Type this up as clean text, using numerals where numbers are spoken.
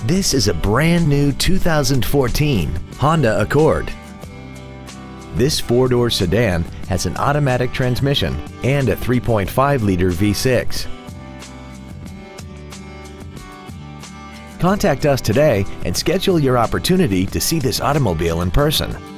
This is a brand new 2014 Honda Accord. This four-door sedan has an automatic transmission and a 3.5-liter V6. Contact us today and schedule your opportunity to see this automobile in person.